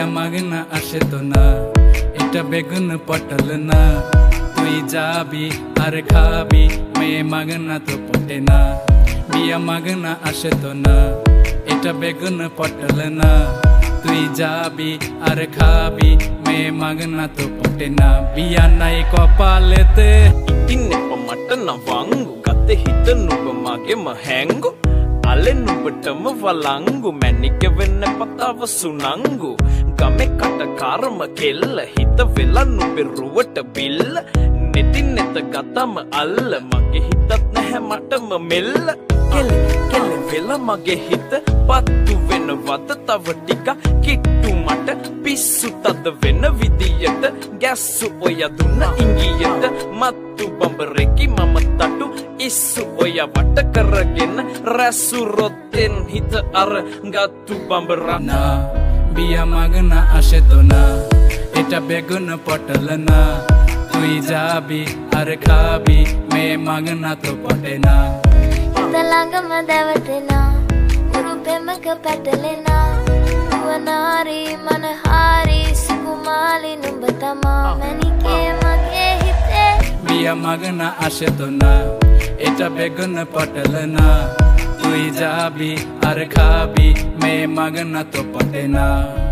বিয়া মাগে না আসে তো না, এটা বেগুন পটল না। তুই যাবি আর খাবি, মেয়ে মাগে না তো পটে না। বিয়া মাগে না আসে তো না, এটা বেগুন পটল না। তুই যাবি আর খাবি, মেয়ে মাগে না তো পটে না। বিয়া নাই কপালেতে ඉතින් එපමට නවංගු ගත හිත නුඹ මගේ මහැංගු අලෙ නුඹටම වලංගු මැනික වෙන්න පතාව සුනංගු ගමේ කටකාරම කෙල්ල හිත වෙලා නුඹේ රුවට බිල්ල නෙතින් නෙත ගතම අල්ල මගේ හිතත් නැහැ මටම මෙල්ල කෙලෙ කෙලෙ වෙලා මගේ හිත පත්තු වෙනවද තව ටික කිට්ටු මට පිස්සු තද වෙන විදියට ගැස්සු ඔය දුන්න ඉංගියට මත්තු බඹරෙකි මම තටු ඉස්සු ඔය වට කරගෙන රැසු රොත්තෙන් හිත අර ගත්තු බඹරනා বিয়া মাগে না আসে তো না, এটা বেগুন পটল না। তুই যাবি আর খাবি, মেয়ে মাগে না তো পটে না। ළඟම දැවටෙනා උරු පෙමක පැටලෙනා නුවනාරී මනහාරී සුකුමාලි නුඹ තමා මැනිකේ මගේ හිතේ বিয়া মাগে না আসে তো না, এটা বেগুন পটল না। তুই যাবি আর খাবি, মেয়ে মাগে না তো পটে না।